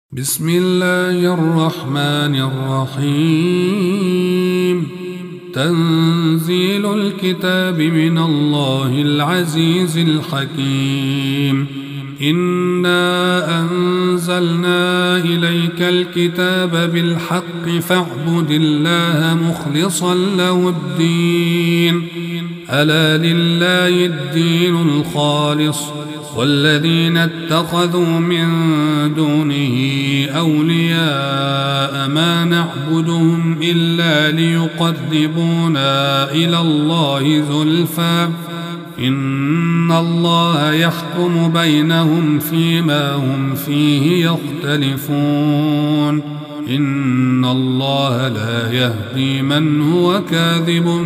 بسم الله الرحمن الرحيم. تنزيل الكتاب من الله العزيز الحكيم. إنا أنزلنا إليك الكتاب بالحق فاعبد الله مخلصا له الدين. ألا لله الدين الخالص والذين اتخذوا من دونه أولياء ما نعبدهم إلا ليقربونا إلى الله زلفى إن الله يحكم بينهم فيما هم فيه يختلفون إن الله لا يهدي من هو كاذب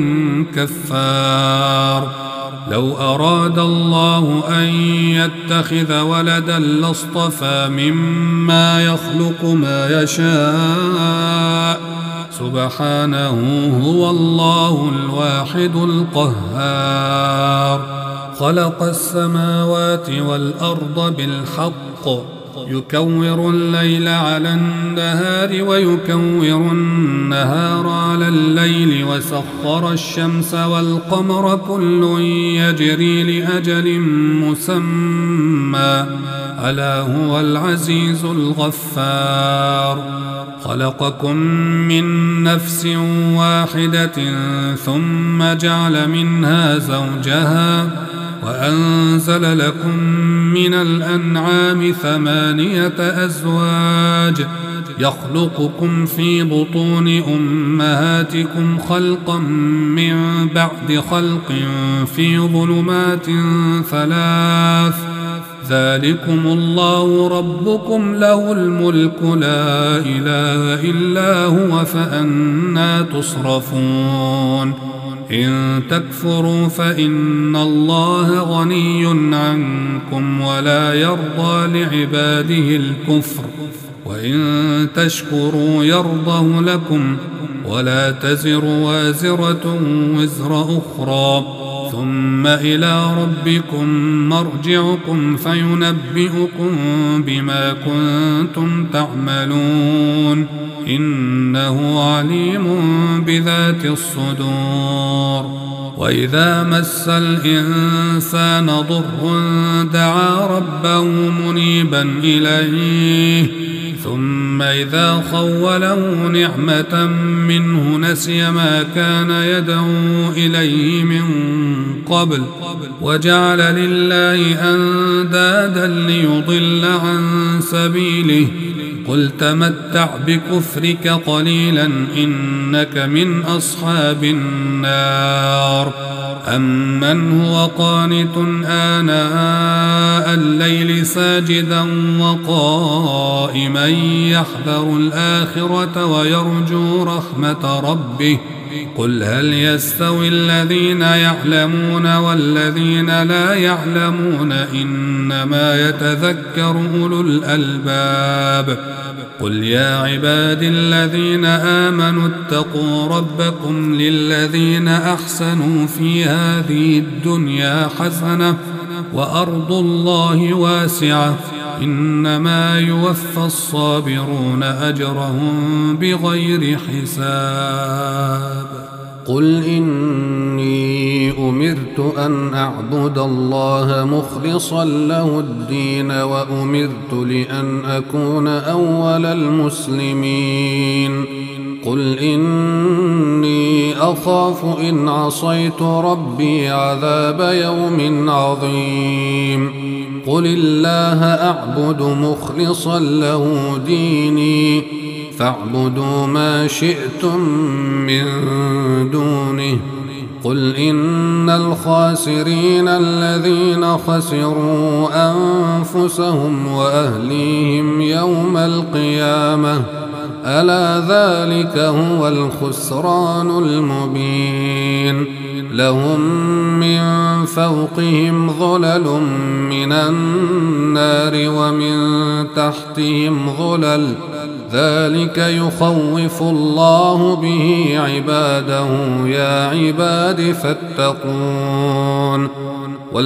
كفار. لو أراد الله أن يتخذ ولدا لاصطفى مما يخلق ما يشاء سبحانه هو الله الواحد القهار. خلق السماوات والأرض بالحق يكور الليل على النهار ويكور النهار على الليل وسخر الشمس والقمر كل يجري لأجل مسمى ألا هو العزيز الغفار. خلقكم من نفس واحدة ثم جعل منها زوجها وأنزل لكم من الأنعام 8 أزواج يخلقكم في بطون أمهاتكم خلقا من بعد خلق في ظلمات 3 ذلكم الله ربكم له الملك لا إله إلا هو فأنى تصرفون. إن تكفروا فإن الله غني عنكم ولا يرضى لعباده الكفر وإن تشكروا يرضه لكم ولا تزر وازرة وزر أخرى ثم إلى ربكم مرجعكم فينبئكم بما كنتم تعملون إنه عليم بذات الصدور. وإذا مس الإنسان ضر دعا ربه منيبا إليه ثم إذا خوله نعمة منه نسي ما كان يدعو إليه من قبل وجعل لله أندادا ليضل عن سبيله قل تمتع بكفرك قليلا إنك من أصحاب النار. أمن هو قانت آناء الليل ساجدا وقائما يحذر الآخرة ويرجو رحمة ربه قل هل يستوي الذين يعلمون والذين لا يعلمون إنما يتذكر أولو الألباب. قل يا عباد الذين آمنوا اتقوا ربكم للذين أحسنوا في هذه الدنيا حسنة وأرض الله واسعة إنما يوفى الصابرون أجرهم بغير حساب. قل إني أمرت أن أعبد الله مخلصا له الدين وأمرت لأن أكون أول المسلمين. قل إني أخاف إن عصيت ربي عذاب يوم عظيم. قل الله أعبد مخلصا له ديني فاعبدوا ما شئتم من دونه. قل إن الخاسرين الذين خسروا أنفسهم وأهليهم يوم القيامة ألا ذلك هو الخسران المبين. لهم من فوقهم ظلل من النار ومن تحتهم ظلل ذلك يخوف الله به عباده يا عباد فاتقون.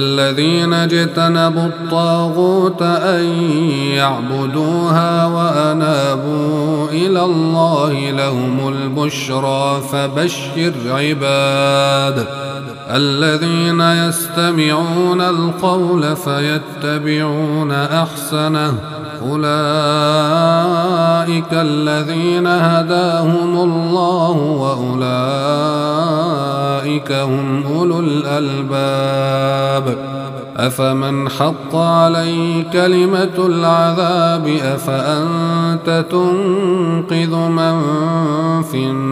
والذين اجتنبوا الطاغوت أن يعبدوها وأنابوا إلى الله لهم البشرى فبشر عباد الذين يستمعون القول فيتبعون أحسنه أولئك الذين هداهم الله وأولئك هم أولو الألباب أفمن حق عليه كلمة العذاب أفأنت تنقذ من في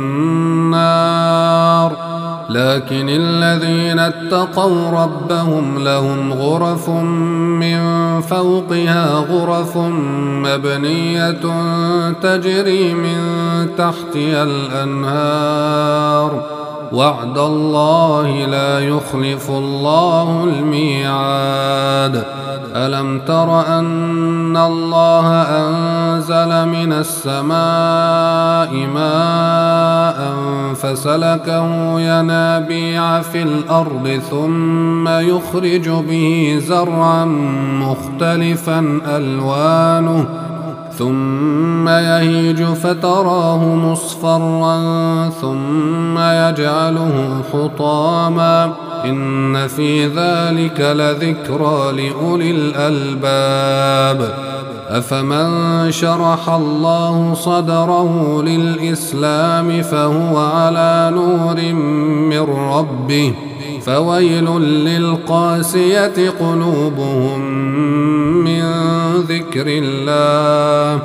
النار لكن الذين اتقوا ربهم لهم غرف من فوقها غرف مبنية تجري من تحتها الأنهار وعد الله لا يخلف الله الميعاد ألم تر أن الله أنزل من السماء ماء فسلكه ينابيع في الأرض ثم يخرج به زرعا مختلفا ألوانه ثم يهيج فتراه مصفرا ثم يجعله حطاما إن في ذلك لذكرى لأولي الألباب أفمن شرح الله صدره للإسلام فهو على نور من ربه فويل للقاسية قلوبهم من ذكر الله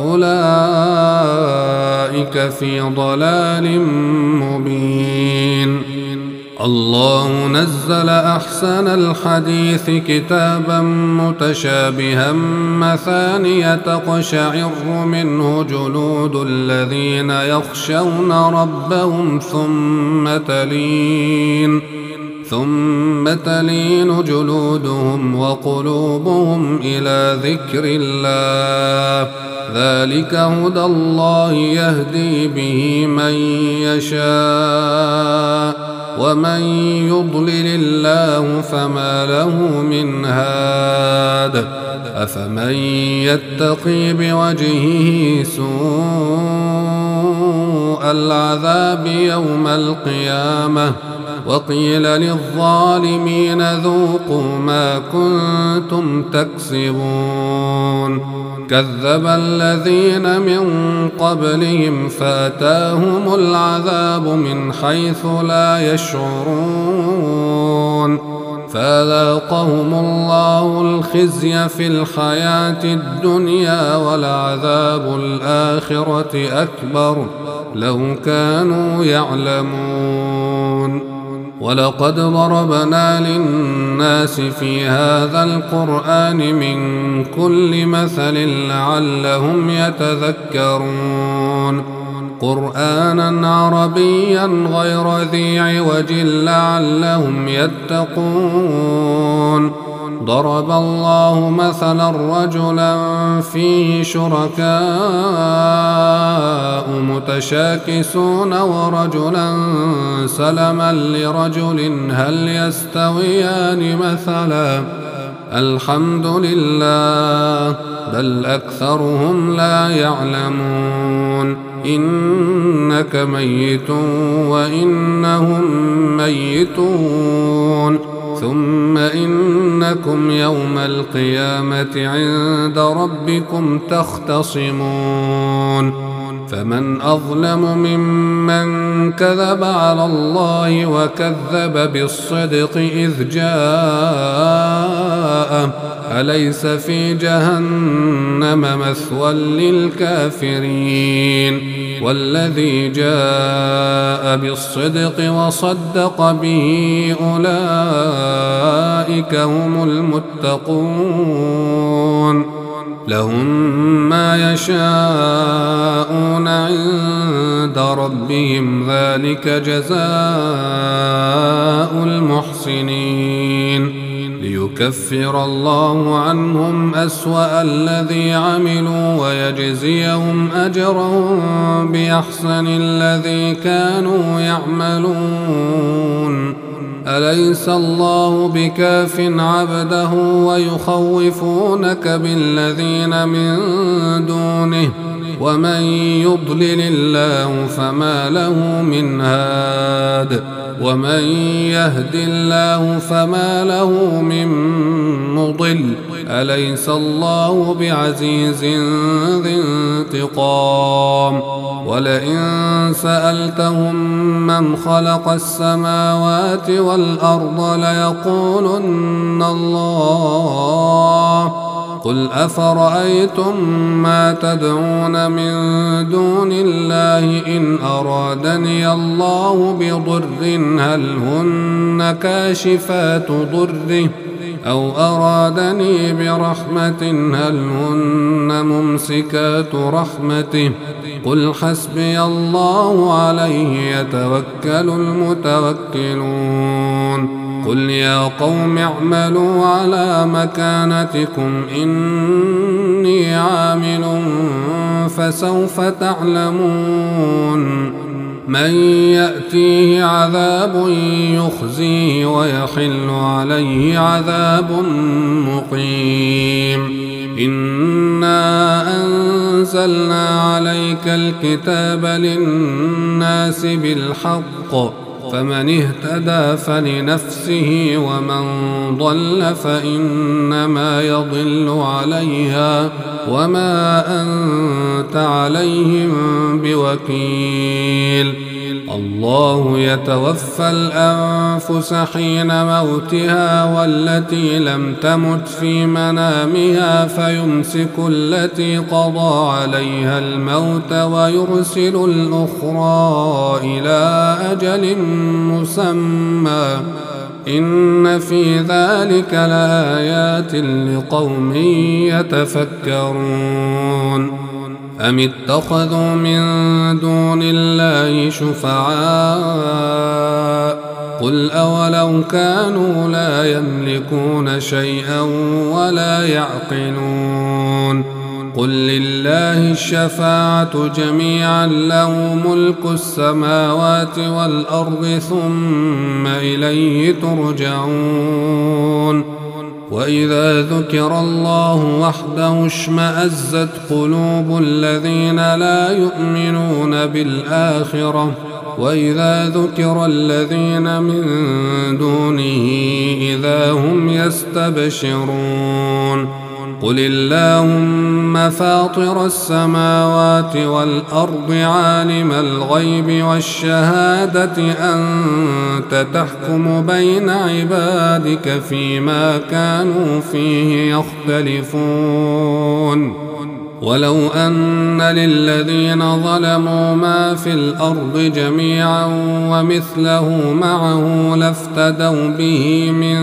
أولئك في ضلال مبين الله نزل أحسن الحديث كتابا متشابها مثانية تقشعر منه جلود الذين يخشون ربهم ثم تلين جلودهم وقلوبهم إلى ذكر الله ذلك هدى الله يهدي به من يشاء ومن يضلل الله فما له من هاد أفمن يتقي بوجهه سوء العذاب يوم القيامة وقيل للظالمين ذوقوا ما كنتم تكسبون كذب الذين من قبلهم فأتاهم العذاب من حيث لا يشعرون فذاقهم الله الخزي في الحياة الدنيا ولعذاب الآخرة أكبر لو كانوا يعلمون ولقد ضربنا للناس في هذا القرآن من كل مثل لعلهم يتذكرون قرآنا عربيا غير ذي عوج لعلهم يتقون ضرب الله مثلا رجلا فيه شركاء متشاكسون ورجلا سلما لرجل هل يستويان مثلا الحمد لله بل أكثرهم لا يعلمون إنك ميت وإنهم ميتون ثم إنكم يوم القيامة عند ربكم تختصمون فمن أظلم ممن كذب على الله وكذب بالصدق إذ جاءه أليس في جهنم مثوى للكافرين والذي جاء بالصدق وصدق به أولئك هم المتقون لهم ما يشاءون عند ربهم ذلك جزاء المحسنين ليكفر الله عنهم أسوأ الذي عملوا ويجزيهم أجرهم بأحسن الذي كانوا يعملون أليس الله بكاف عبده ويخوفونك بالذين من دونه ومن يضلل الله فما له من هاد ومن يهد الله فما له من مضل أليس الله بعزيز ذي انتقام ولئن سألتهم من خلق السماوات والأرض ليقولن الله قل أفرأيتم ما تدعون من دون الله إن أرادني الله بضر هل هن كاشفات ضره أو أرادني برحمة هل هن ممسكات رحمته قل حسبي الله عليه يتوكل المتوكلون قل يا قوم اعملوا على مكانتكم إني عامل فسوف تعلمون من يأتيه عذاب يخزيه ويحل عليه عذاب مقيم إنا أنزلنا عليك الكتاب للناس بالحق فمن اهتدى فلنفسه ومن ضل فإنما يضل عليها وما أنت عليهم بوكيل الله يتوفى الأنفس حين موتها والتي لم تمت في منامها فيمسك التي قضى عليها الموت ويرسل الأخرى إلى أجل مسمى إن في ذلك لآيات لقوم يتفكرون أم اتخذوا من دون الله شفعاء قل أولو كانوا لا يملكون شيئا ولا يعقلون قل لله الشفاعة جميعا له ملك السماوات والأرض ثم إليه ترجعون وإذا ذكر الله وحده اشمأزت قلوب الذين لا يؤمنون بالآخرة وإذا ذكر الذين من دونه إذا هم يستبشرون قل اللهم فاطر السماوات والأرض عالم الغيب والشهادة أنت تحكم بين عبادك فيما كانوا فيه يختلفون ولو أن للذين ظلموا ما في الأرض جميعا ومثله معه لافتدوا به من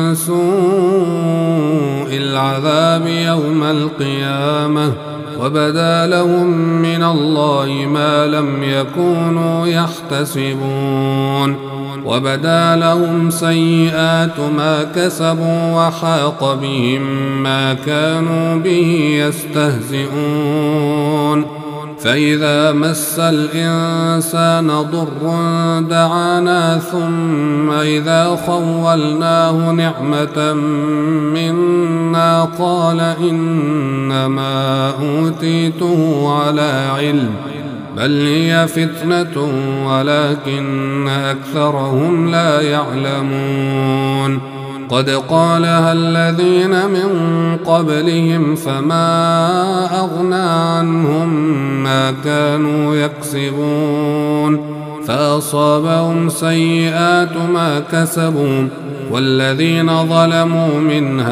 سوء العذاب يوم القيامة وبدا لهم من الله ما لم يكونوا يحتسبون وبدا لهم سيئات ما كسبوا وحاق بهم ما كانوا به يستهزئون فإذا مس الإنسان ضر دعانا ثم إذا خولناه نعمة منا قال إنما أوتيته على علم بل هي فتنة ولكن أكثرهم لا يعلمون قد قالها الذين من قبلهم فما أغنى عنهم ما كانوا يكسبون فأصابهم سيئات ما كسبوا والذين ظلموا من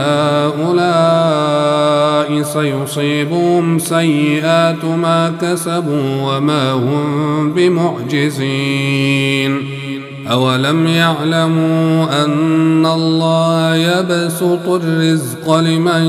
هؤلاء سيصيبهم سيئات ما كسبوا وما هم بمعجزين أولم يعلموا أن الله يبسط الرزق لمن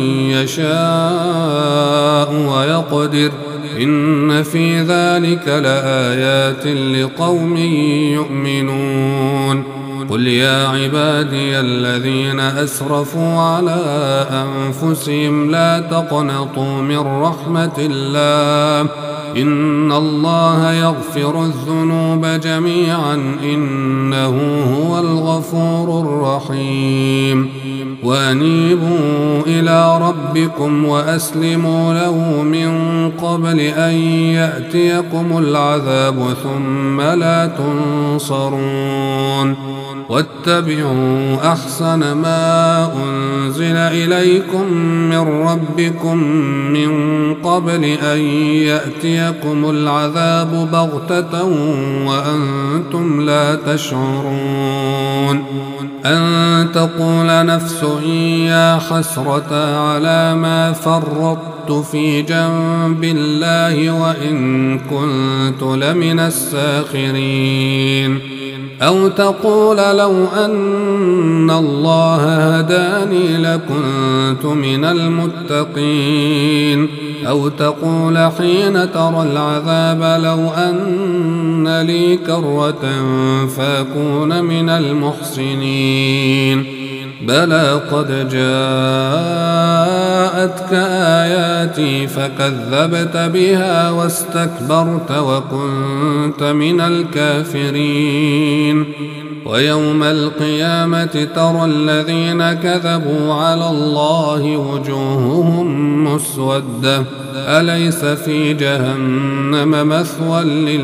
يشاء ويقدر إن في ذلك لآيات لقوم يؤمنون قل يا عبادي الذين أسرفوا على أنفسهم لا تقنطوا من رحمة الله إن الله يغفر الذنوب جميعا إنه هو الغفور الرحيم وأنيبوا إلى ربكم وأسلموا له من قبل أن يأتيكم العذاب ثم لا تنصرون واتبعوا أحسن ما أنزل إليكم من ربكم من قبل أن يأتيكم العذاب بغتة وأنتم لا تشعرون أن تقول نفس يا حسرة على ما فرطت في جنب الله وإن كنت لمن الساخرين أو تقول لو أن الله هداني لكنت من المتقين أو تقول حين ترى العذاب لو أن لي كرة فأكون من المحسنين بلى قد جاءتك آياتي فكذبت بها واستكبرت وكنت من الكافرين ويوم القيامة ترى الذين كذبوا على الله وجوههم مسودة أليس في جهنم مثوى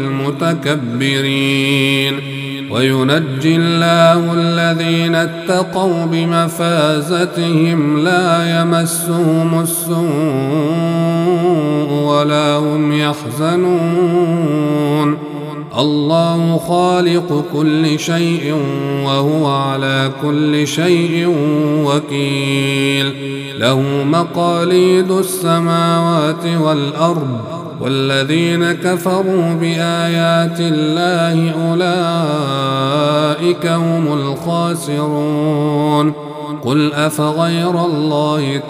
للمتكبرين وينجي الله الذين اتقوا بمفازتهم لا يمسهم السوء ولا هم يحزنون الله خالق كل شيء وهو على كل شيء وكيل له مقاليد السماوات والأرض والذين كفروا بآيات الله أولئك هم الخاسرون قل أفغير الله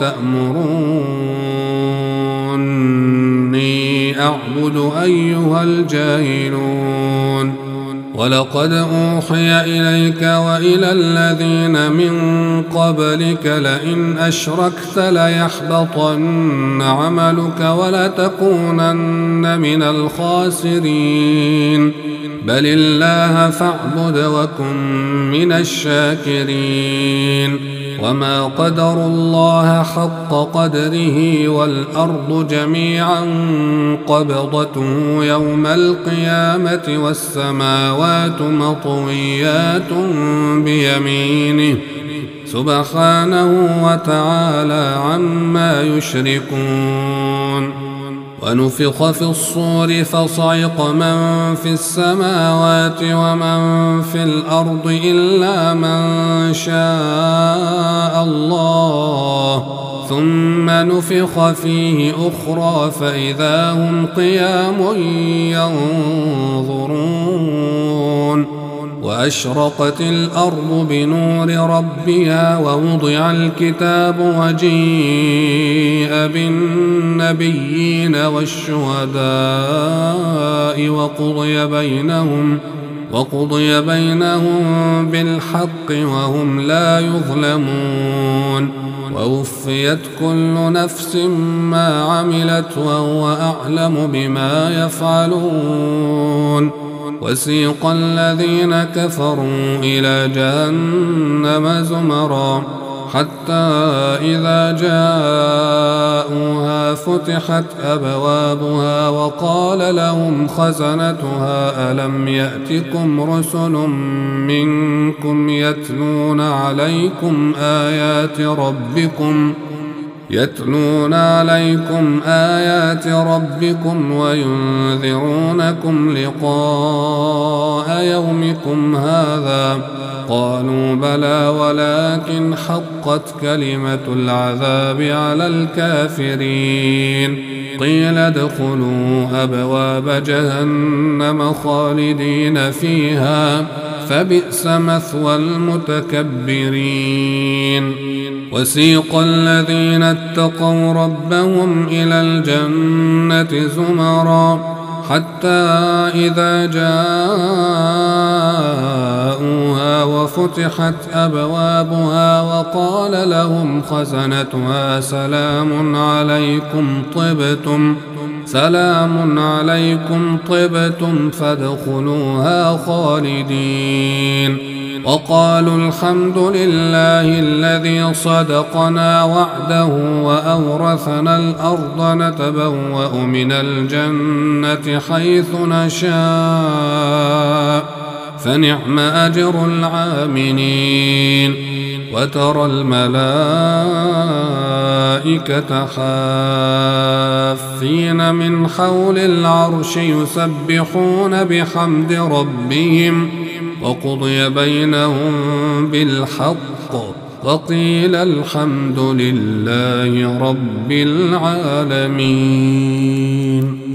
تأمروني أعبد أيها الجاهلون ولقد أوحي إليك وإلى الذين من قبلك لئن أشركت ليحبطن عملك ولتكونن من الخاسرين بل الله فاعبد وكن من الشاكرين وما قدروا الله حق قدره والأرض جميعا قبضته يوم القيامة والسماوات مطويات بيمينه سبحانه وتعالى عما يشركون ونفخ في الصور فصعق من في السماوات ومن في الأرض إلا من شاء الله ثم نفخ فيه أخرى فإذا هم قيام ينظرون وأشرقت الأرض بنور ربها ووضع الكتاب وجيء بالنبيين والشهداء وقضي بينهم بالحق وهم لا يظلمون ووفيت كل نفس ما عملت وهو أعلم بما يفعلون وسيق الذين كفروا إلى جهنم زمرا حتى إذا جاءوها فتحت أبوابها وقال لهم خزنتها ألم يأتكم رسل منكم يتلون عليكم آيات ربكم وينذرونكم لقاء يومكم هذا قالوا بلى ولكن حقت كلمة العذاب على الكافرين قيل ادخلوا أبواب جهنم خالدين فيها فبئس مثوى المتكبرين وسيق الذين اتقوا ربهم إلى الجنة زمرا حتى إذا جاءوها وفتحت أبوابها وقال لهم خزنتها سلام عليكم طبتم فادخلوها خالدين وقالوا الحمد لله الذي صدقنا وعده وأورثنا الأرض نتبوأ من الجنة حيث نشاء فنعم أجر العاملين وترى الملائكة حافين من حول العرش يسبحون بحمد ربهم وقضي بينهم بالحق وقيل الحمد لله رب العالمين.